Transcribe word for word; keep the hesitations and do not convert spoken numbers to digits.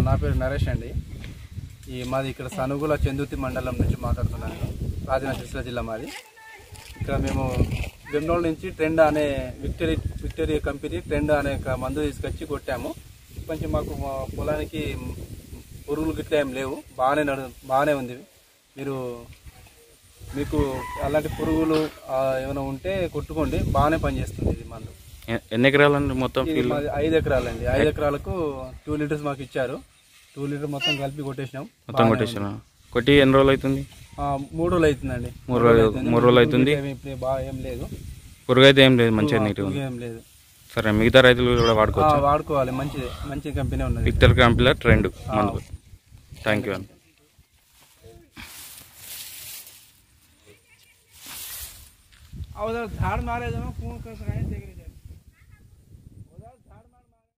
నా పేరు నరేష్ అండి. ఈ మాది ఇక్కడ సనుగుల చందుర్తి మండలం నుంచి మాట్లాడుతున్నాను. రాజన్న సిరిసిల్ల జిల్లా మాది. ఇక్కడ మేము వెమ్నోల్ నుంచి ట్రెండ్ అనే విక్టరీ విక్టరీ కంపెనీ ట్రెండ్ అనే మందు తీసుకొచ్చి కొట్టాము. కొంచెం మాకు పొలానికి పురుగులు గిట్ల ఏం లేవు, బాగానే నడు బాగానే ఉంది. మీరు మీకు అలాంటి పురుగులు ఏమైనా ఉంటే కొట్టుకోండి, బాగానే పనిచేస్తుంది ఇది మందు. ఎన్ని ఎకరాలండి మొత్తం? ఐదు ఎకరాలండి. ఐదు ఎకరాలకు టూ లీటర్స్ మాకు ఇచ్చారు. టూ లీటర్ మొత్తం కలిపి కొట్టేసినాం. మొత్తం కొట్టేసినా కొట్టి ఎన్ని రోజులు అవుతుంది? మూడు రోజులు అవుతుందండి. మూడు రోజులు మూడు రోజులు అవుతుంది. బాగా ఏం లేదు, పురుగు అయితే ఏం లేదు, మంచిగా నీట్ ఏం లేదు. సరే, మిగతా రైతులు కూడా వాడుకోవచ్చు. వాడుకోవాలి, మంచిది, మంచి కంపెనీ ఉన్నది. విక్టర్ కంపెనీ ట్రెండ్ మందు. థ్యాంక్ యూ అండి. झाड़ मारे